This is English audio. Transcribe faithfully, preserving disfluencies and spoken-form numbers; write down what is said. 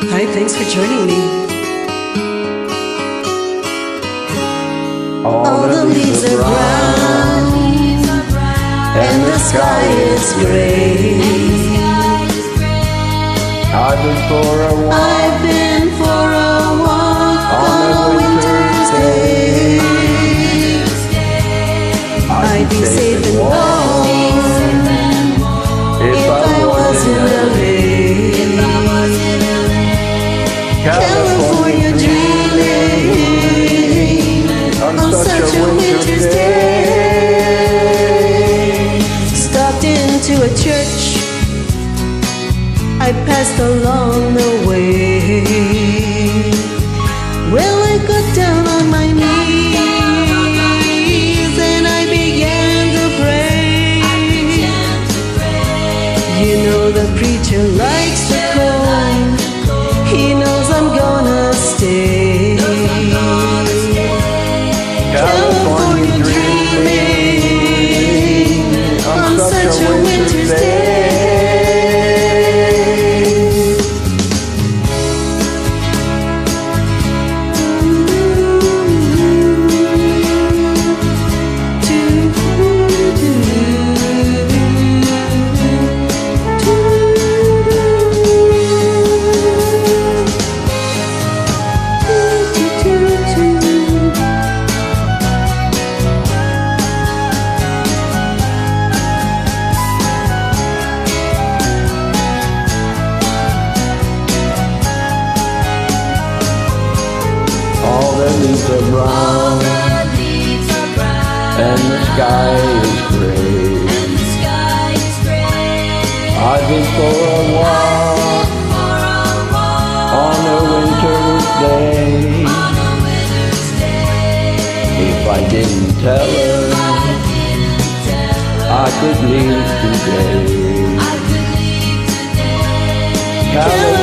Hi, thanks for joining me. All the leaves are brown, and the sky is gray. I've been for a walk. I've been for a walk on a winter's day. I'd be safe and warm if I was in L A. California dreaming on such a winter's day. Stopped into a church I passed along the way. Well, I got down on my knees and I began to pray. You know the preacher likes the cold. He knows I'm gonna stay. California dreaming on such a winter's day. All the leaves are brown, and the sky is gray. I've been for a walk on a winter's day. If I didn't tell her, I could leave today. California